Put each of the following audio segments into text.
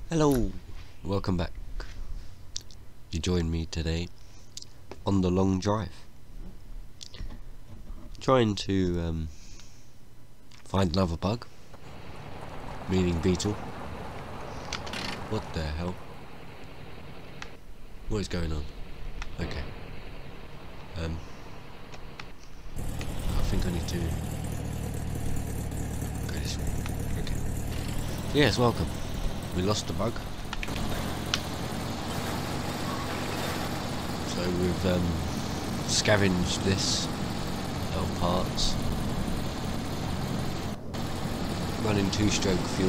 Hello, welcome back. You join me today on the long drive, trying to find another bug, meaning beetle. What the hell? What is going on? Okay. I think I need to go this way. Okay. Yes, welcome. We lost the bug. So we've scavenged this out of parts. Running 2-stroke fuel.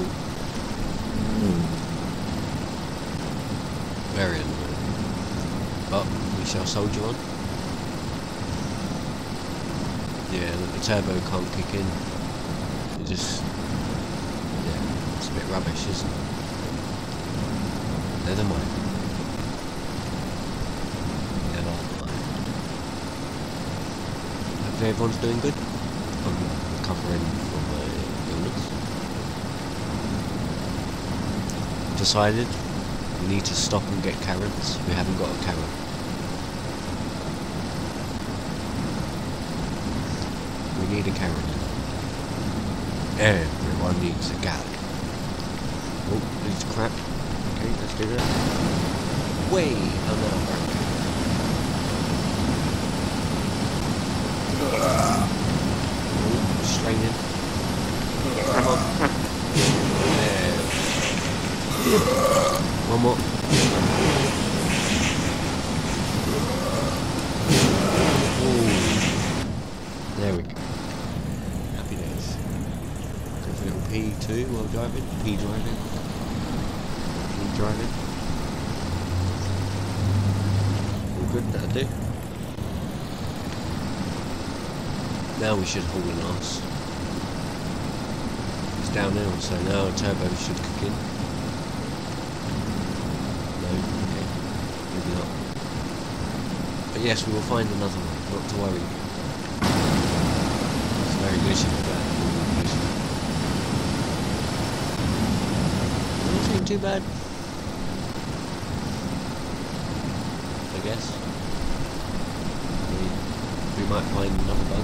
Very annoying. But we shall soldier on. Yeah, look, the turbo can't kick in. It just, yeah, it's a bit rubbish, isn't it? Never mind. Never mind. Hopefully everyone's doing good. I'm recovering from my illness. Decided we need to stop and get carrots. We haven't got a carrot. We need a carrot. Everyone needs a carrot. Oh, this is crap. Okay, let's do that. Way another break. Oh, straining. Come on. There. One more. Ooh. There we go. Happy days. Go for a little P2 while driving. P driving. Driving. All good, that'll do. Now we should haul an arse. It's downhill, so now a turbo should kick in. No, okay, maybe not. But yes, we will find another one, not to worry. It's very glitchy with that. Nothing too bad. I guess. We might find another bug.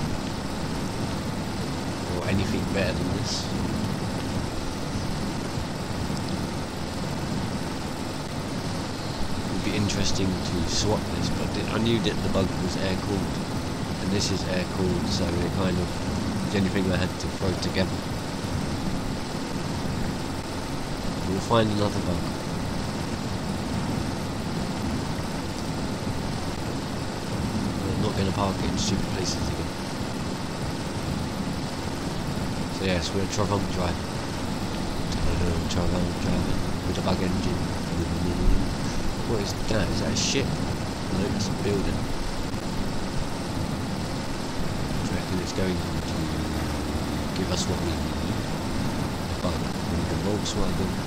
Or anything better than this. It would be interesting to swap this, but I knew that the bug was air cooled. And this is air cooled, so it kind of is the only thing I had to throw together. We'll find another bug. Going to park it in stupid places again. So yes, we're Travon driving. Travon driving with a bug engine. What is that? Is that a ship? No, it's a building. I reckon it's going to give us what we need. Bug. We need a Volkswagen.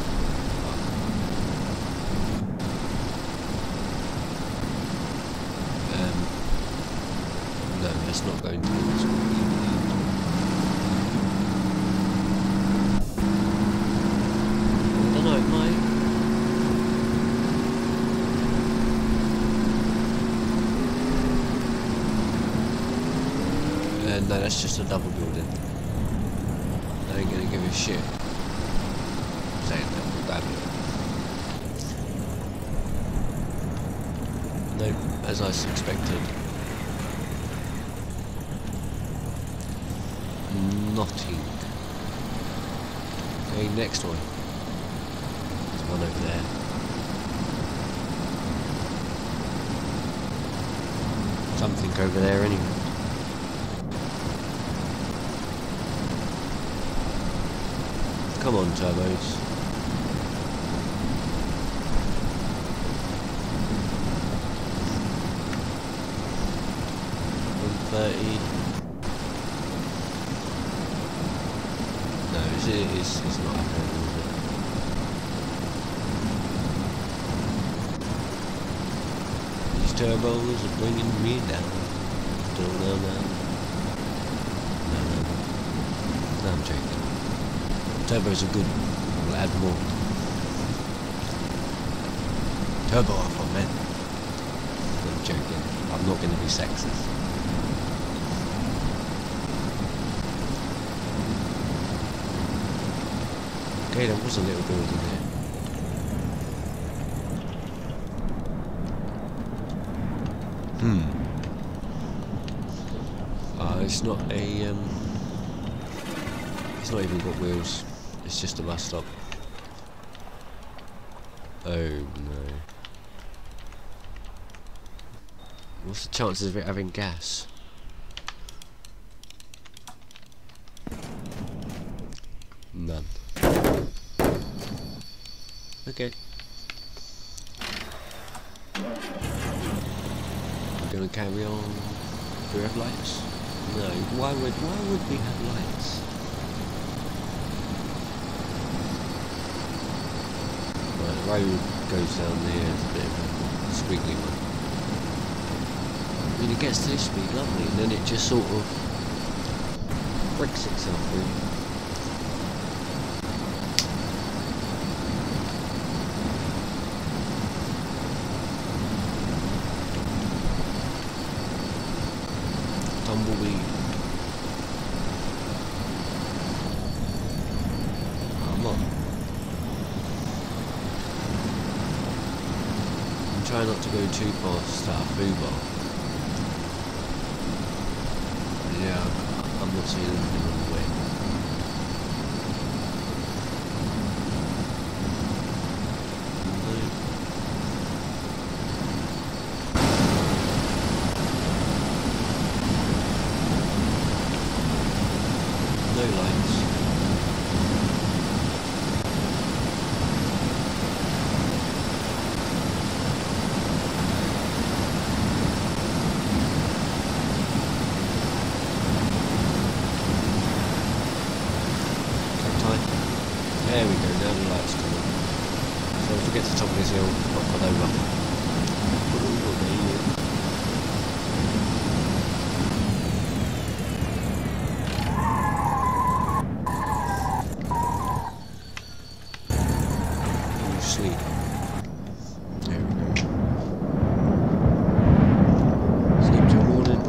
No, it's not going to give us what we need. I don't know, it might. No, that's just a double building. I ain't gonna give a shit. Saying that. No, as I suspected. Nothing. Okay, next one. There's one over there. Something over there anyway. Come on, turbos. It's not happening, is it? These turbos are bringing me down. No, I'm joking. Turbos are good. We'll add more. Turbo off on men. I'm joking. I'm not going to be sexist. Okay, there was a little building there. It's not a it's not even got wheels. It's just a bus stop. Oh no. What's the chances of it having gas? None. Okay. We're gonna carry on. Do we have lights? No. Why would we have lights? Right, the road goes down there. It's a bit of a squiggly one. When it gets to this speed, lovely, and then it just sort of breaks itself really. Tumbleweed. Come on. I'm trying not to go too fast at a food bar. Yeah, I'm not seeing anything on the way. No lights. There we go, now the lights come on. So if we get to the top of this hill, not pull over. Oh, sweet. There we go. Sleep till morning.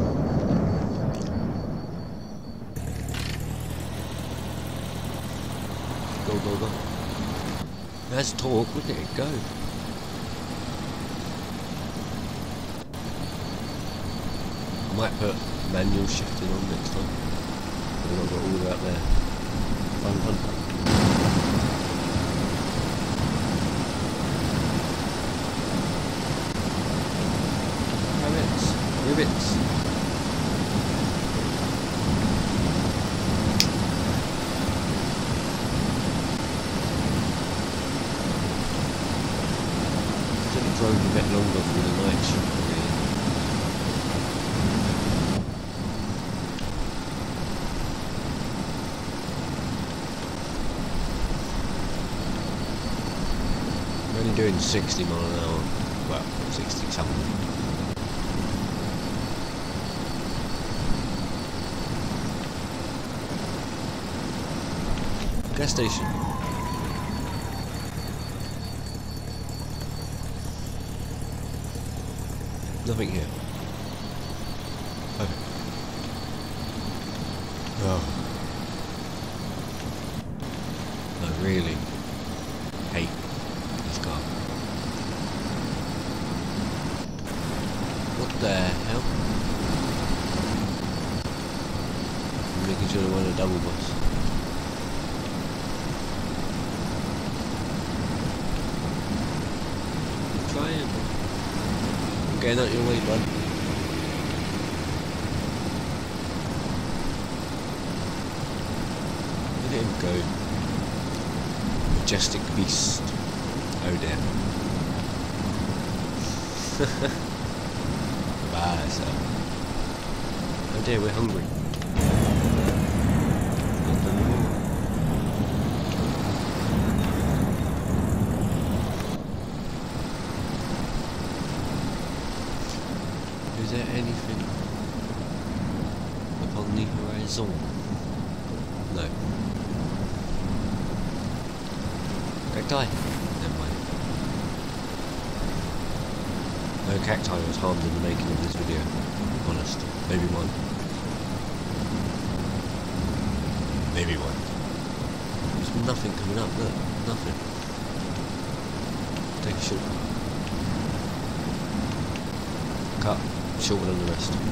Go, go, go. Let's talk, look at it go. I might put manual shifting on next time. Then I've got all the way up there. Fun, fun, fun. Rivets. Rivets. Drove a bit longer through the night shift really. I'm only doing 60 miles an hour. Well, 60 something. Gas station. Nothing here. Okay. Oh. I really hate this car. What the hell? I'm making sure there wasn't a double bus. Triangle. Getting out your way, bud. Look at him go. Majestic beast. Oh dear. Bye, sir. Oh dear, we're hungry. Is there anything upon the horizon? No. Cacti? Never mind. No cacti was harmed in the making of this video. Honest. Maybe one. Maybe one. There's nothing coming up, look. Nothing. Take a shortcut. Cut. Shorter than the rest.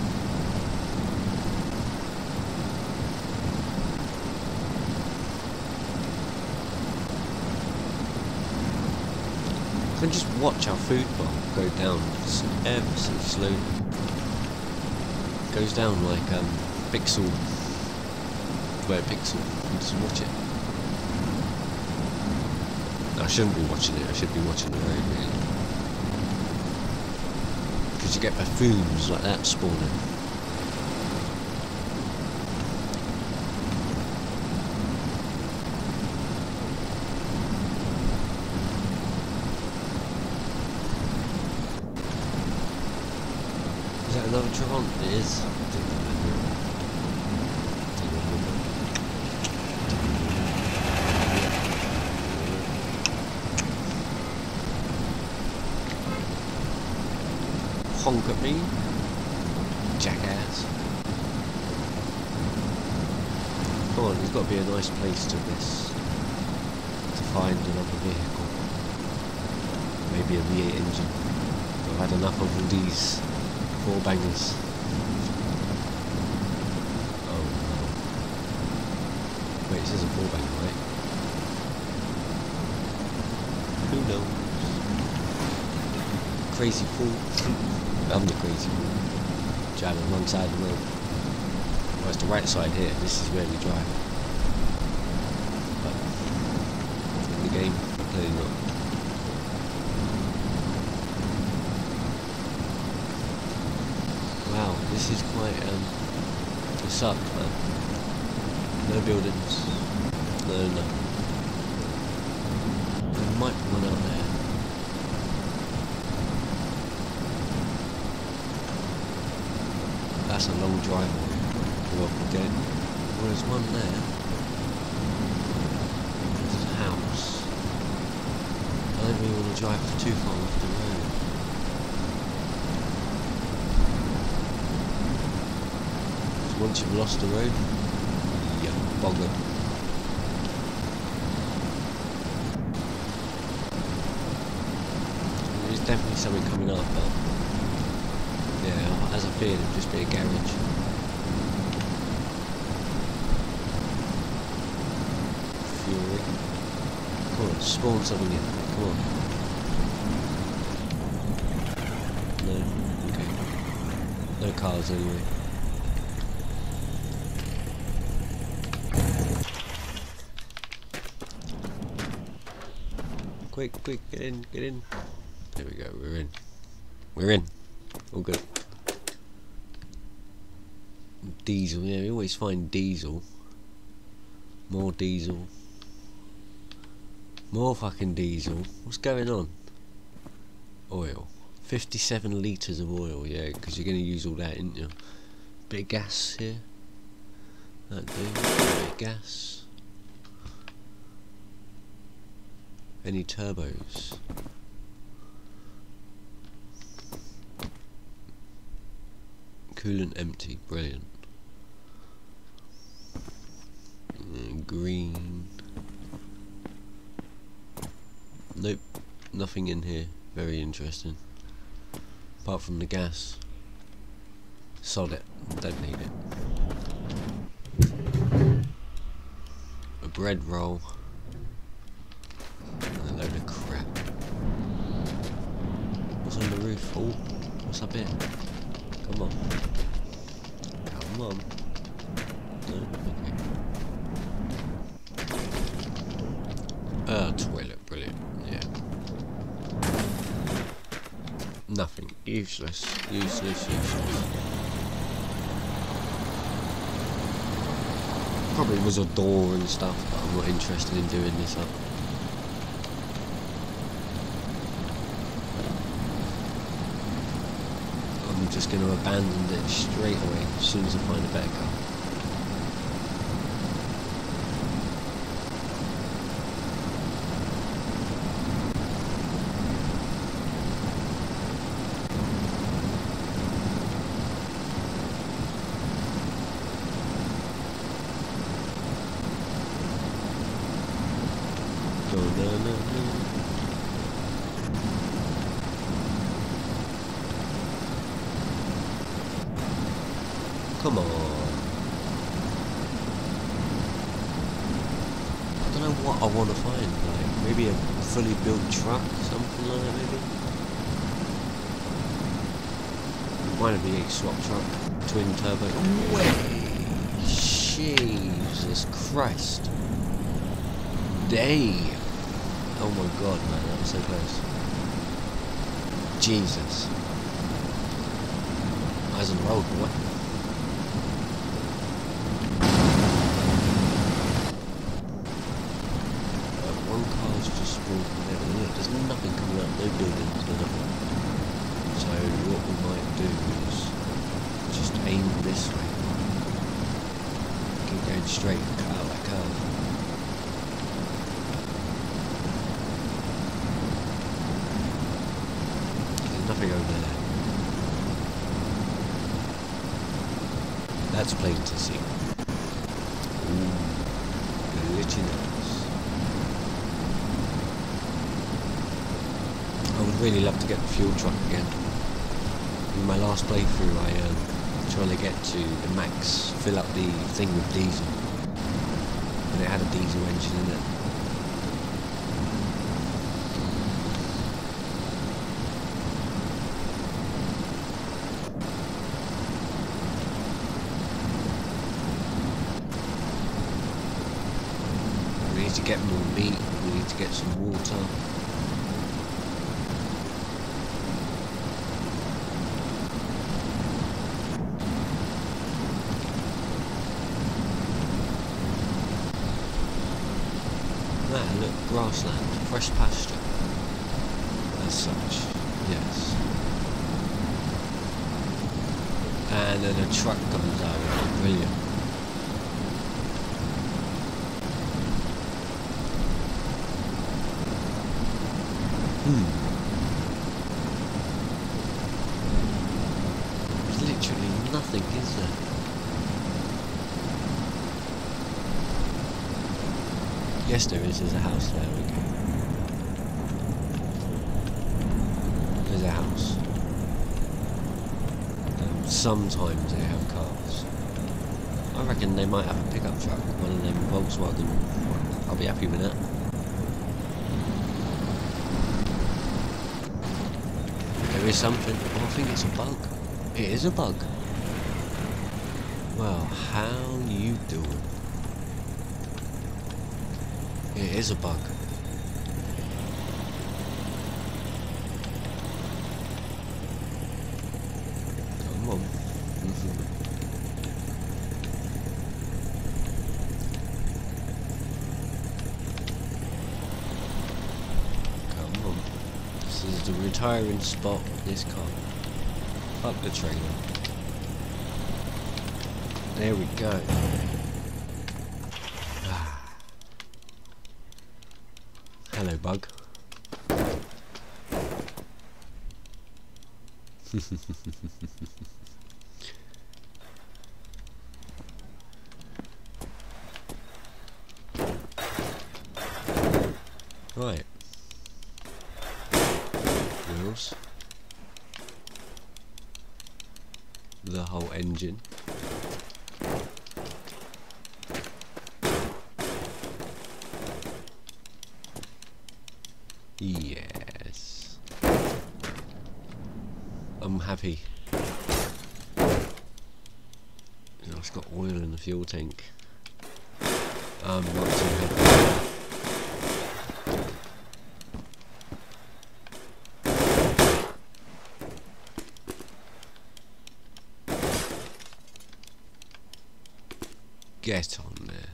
You can just watch our food bar go down ever so slowly. It goes down like pixel. Where pixel. You can just watch it. I shouldn't be watching it. I should be watching the road really. Because you get buffoons like that spawning. Is that another Tron? It is. Honk at me, jackass. Come on, there's got to be a nice place to this. To find another vehicle. Maybe a V8 engine. I've had enough of all these 4 bangers. Oh no. Wait, this is a 4 banger, right? Who knows? Crazy fool. I'm the crazy fool. Driving alongside the road. Well, it's the right side here. This is where we drive. But in the game, clearly not. Wow, this is quite it sucks, man. No buildings. No nothing. There might be one out there. That's a long driveway. Well, again, well, there's one there. There's a house. I don't really want to drive too far off the road. So once you've lost the road, you're boggered. There's definitely something coming up, but yeah, as I feared, it'd just be a garage. Fury. Come on, spawn something in. Come on. No. Okay. No cars anyway. Quick, quick, get in, get in. There we go, we're in. We're in. All good. Diesel, yeah, we always find diesel. More diesel. More fucking diesel. What's going on? Oil. 57 litres of oil, yeah, because you're going to use all that, ain't you? Bit of gas here. That do. Bit of gas. Any turbos? Coolant empty, brilliant. Green. Nope, nothing in here. Very interesting. Apart from the gas. Sod it, don't need it. A bread roll. And a load of crap. What's on the roof? Oh, what's up here? Come on. Come on. No? Okay. Toilet, brilliant. Yeah. Nothing. Useless. Useless, useless. Probably was a door and stuff, but I'm not interested in doing this up. I'm just going to abandon it straight away as soon as I find a better car. no, no, no. Come on. I don't know what I want to find, like maybe a fully built truck, something like that maybe. Might be a swap truck, twin turbo. Way! Jesus Christ. Damn. Oh my god, man, that was so close. Jesus. Eyes on the road, boy. One car's just walking there. Look, there's nothing coming up, no buildings, no nothing. So what we might do is just aim this way. Keep going straight and cut out that curve. There's nothing over there. That's plain to see. Ooh, glitchiness. I would really love to get the fuel truck again. In my last playthrough, I trying to get to the max, fill up the thing with diesel, and it had a diesel engine in it. We need to get more meat. We need to get some water. Look, grassland, fresh pasture, as such, yes. And then a truck comes out, brilliant. There's literally nothing, is there? Yes, there is. There's a house there. Okay. There's a house. Sometimes they have cars. I reckon they might have a pickup truck, one of them Volkswagen. I'll be happy with that. There is something. Oh, I think it's a bug. It is a bug. Well, how you doing? It is a bug. Come on. Come on. This is the retiring spot of this car. Up the trailer. There we go. Hello, bug. Right. Wheels. The whole engine. Yes. I'm happy. It's got oil in the fuel tank. I'm not too happy. Get on there.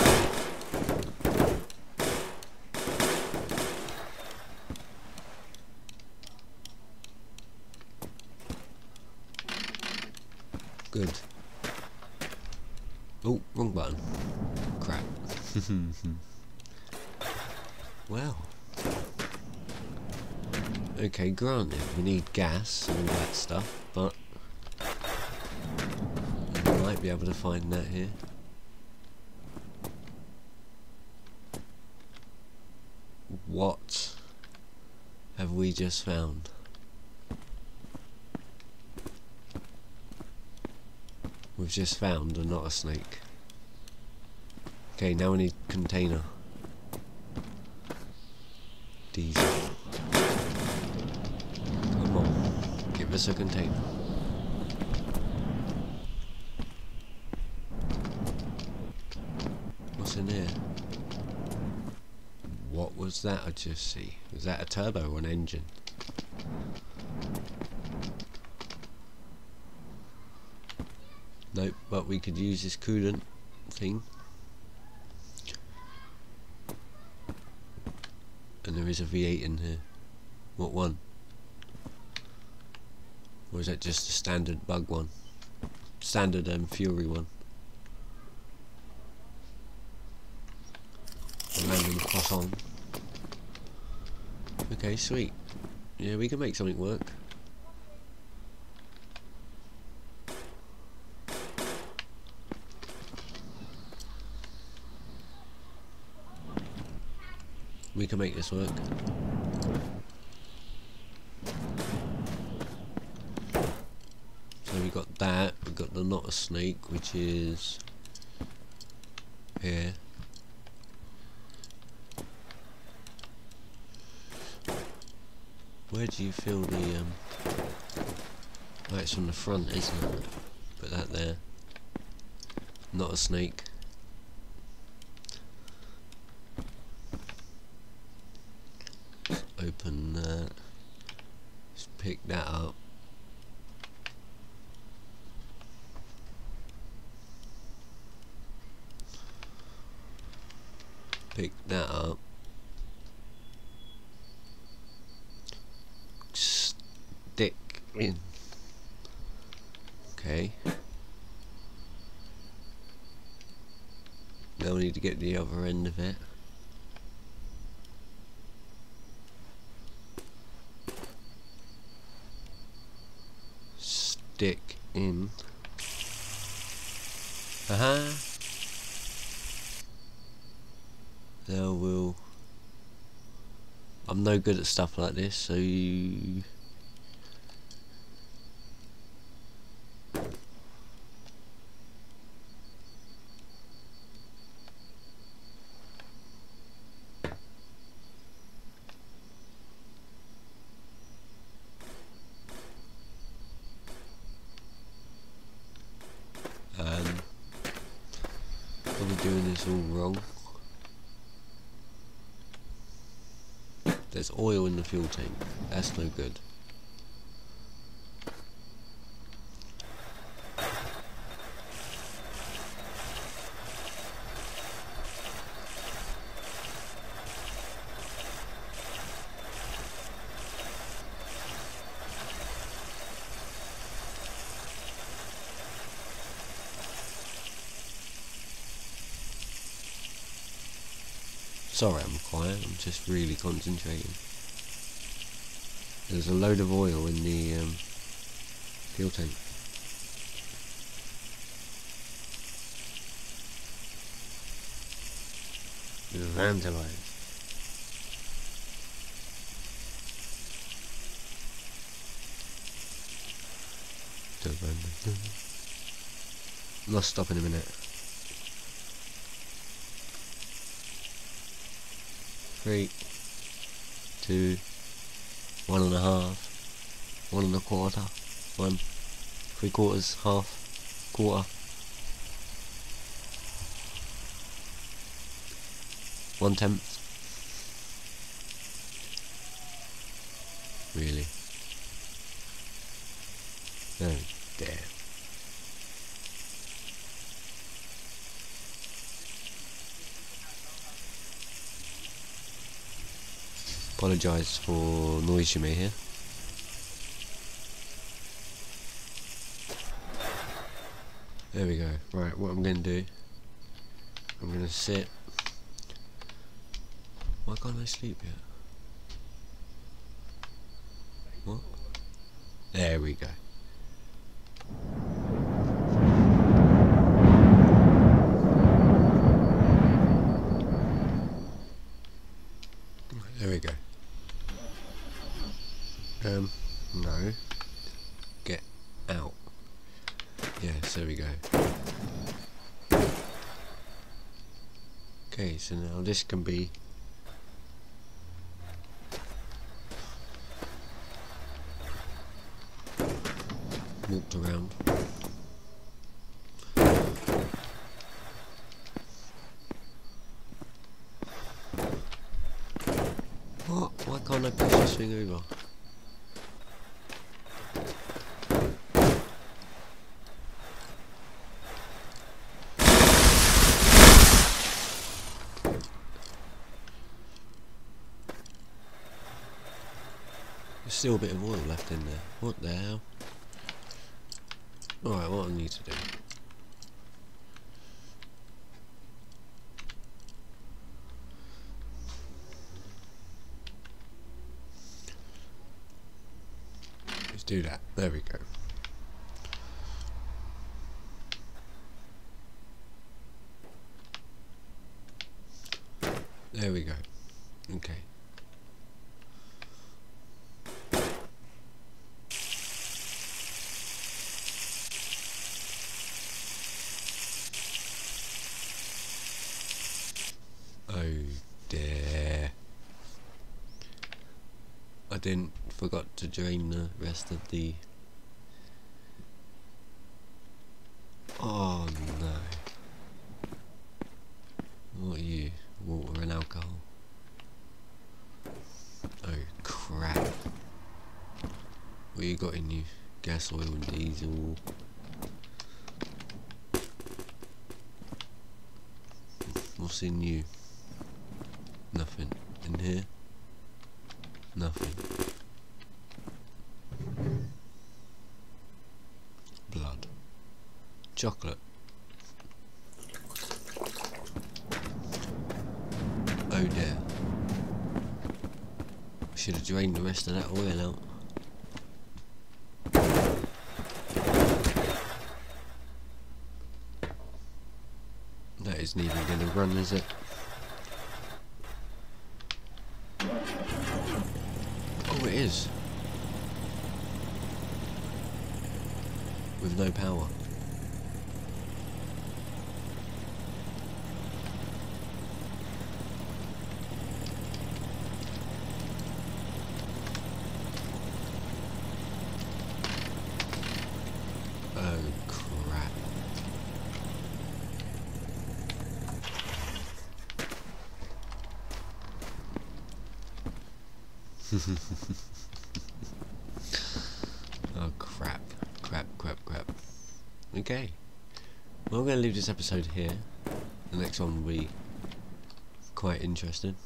Good. Oh, wrong button. Crap. Well. Okay, granted, we need gas and all that stuff, but we might be able to find that here. What have we just found? We've just found a not a snake. Okay, now we need container. Diesel. Come on, give us a container. What's in here? What was that I just see? Was that a turbo or an engine? Nope, but we could use this coolant thing. And there is a V8 in here. What one? Or is that just a standard bug one? Standard Fury one. A random cross-on. Okay, sweet. Yeah, we can make something work. We can make this work. So we got that, we got the not a snake, which is here. Where do you feel the oh, it's from the front, isn't it? Put that there. Not a snake. Open that. Just pick that up. Pick that up. Stick in. Okay. Now we need to get the other end of it. Stick in. Aha. Now we'll. I'm no good at stuff like this, so you. Probably doing this all wrong. There's oil in the fuel tank. That's no good. Sorry I'm quiet, I'm just really concentrating. There's a load of oil in the fuel tank. Vandalized. Must stop in a minute. 3, 2, 1.5, 1.25, 1, 3/4, half, quarter, 1/10. Really? Oh, damn. Apologise for noise you may hear. There we go. Right, what I'm going to do, I'm going to sit. Why can't I sleep yet? What? There we go. There we go. No. Get out. Yes, there we go. Okay, so now this can be walked around. What? Why can't I push this thing over? There's still a bit of oil left in there. What the hell? Alright, what I need to do. Let's do that. There we go. There we go. Okay. Oh dear. I forgot to drain the rest of the... Oh no. What are you? Water and alcohol? Oh crap. What you got in you? Gas, oil and diesel. What's in you? Nothing. In here? Nothing. Blood. Chocolate. Oh dear. Should have drained the rest of that oil out. That isn't even going to run, is it? Oh, it is. With no power. Oh crap. Oh crap. Crap. Okay. Well, I'm going to leave this episode here. The next one will be quite interesting.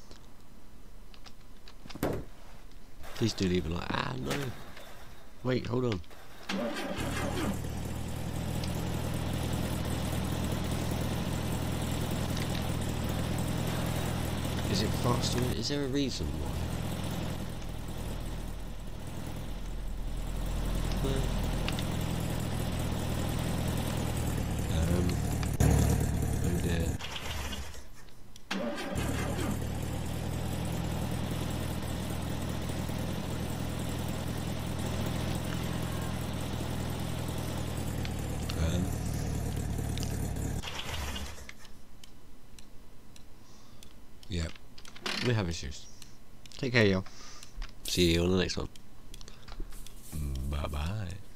Please do leave a like. Ah, no. Wait, hold on. Is it faster? Is there a reason why? Oh dear. Yep. We have issues. Take care, y'all. See you on the next one. Bye bye.